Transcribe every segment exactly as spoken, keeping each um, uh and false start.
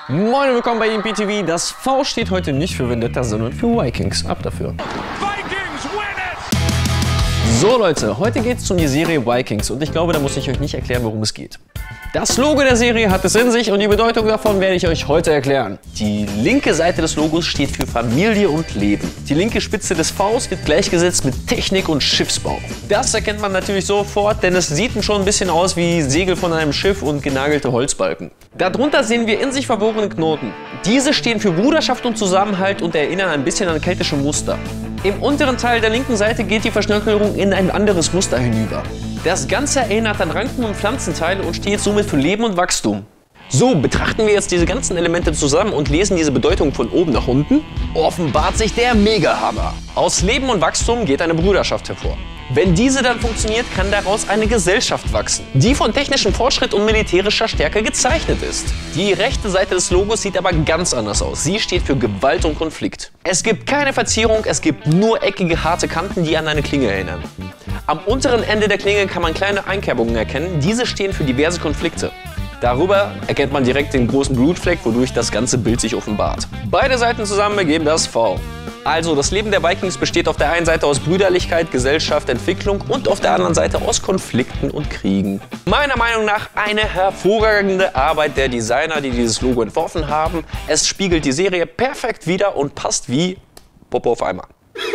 Moin und willkommen bei E M P T V. Das V steht heute nicht für Vendetta, sondern für Vikings. Ab dafür. Vikings win it! So Leute, heute geht es um die Serie Vikings und ich glaube, da muss ich euch nicht erklären, worum es geht. Das Logo der Serie hat es in sich und die Bedeutung davon werde ich euch heute erklären. Die linke Seite des Logos steht für Familie und Leben. Die linke Spitze des Vs wird gleichgesetzt mit Technik und Schiffsbau. Das erkennt man natürlich sofort, denn es sieht schon ein bisschen aus wie Segel von einem Schiff und genagelte Holzbalken. Darunter sehen wir in sich verworrene Knoten. Diese stehen für Bruderschaft und Zusammenhalt und erinnern ein bisschen an keltische Muster. Im unteren Teil der linken Seite geht die Verschnörkelung in ein anderes Muster hinüber. Das Ganze erinnert an Ranken- und Pflanzenteile und steht somit für Leben und Wachstum. So, betrachten wir jetzt diese ganzen Elemente zusammen und lesen diese Bedeutung von oben nach unten. Offenbart sich der Megahammer. Aus Leben und Wachstum geht eine Bruderschaft hervor. Wenn diese dann funktioniert, kann daraus eine Gesellschaft wachsen, die von technischem Fortschritt und militärischer Stärke gezeichnet ist. Die rechte Seite des Logos sieht aber ganz anders aus. Sie steht für Gewalt und Konflikt. Es gibt keine Verzierung, es gibt nur eckige, harte Kanten, die an eine Klinge erinnern. Am unteren Ende der Klinge kann man kleine Einkerbungen erkennen. Diese stehen für diverse Konflikte. Darüber erkennt man direkt den großen Blutfleck, wodurch das ganze Bild sich offenbart. Beide Seiten zusammen ergeben das V. Also, das Leben der Vikings besteht auf der einen Seite aus Brüderlichkeit, Gesellschaft, Entwicklung und auf der anderen Seite aus Konflikten und Kriegen. Meiner Meinung nach eine hervorragende Arbeit der Designer, die dieses Logo entworfen haben. Es spiegelt die Serie perfekt wider und passt wie Popo auf Eimer.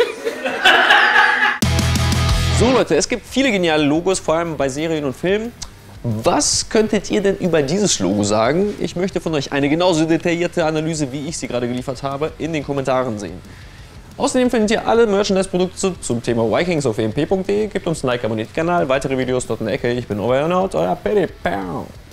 So Leute, es gibt viele geniale Logos, vor allem bei Serien und Filmen. Was könntet ihr denn über dieses Logo sagen? Ich möchte von euch eine genauso detaillierte Analyse, wie ich sie gerade geliefert habe, in den Kommentaren sehen. Außerdem findet ihr alle Merchandise-Produkte zum Thema Vikings auf e m p punkt de. Gebt uns ein Like, abonniert den Kanal, weitere Videos dort in der Ecke. Ich bin Over and Out, euer Paddy.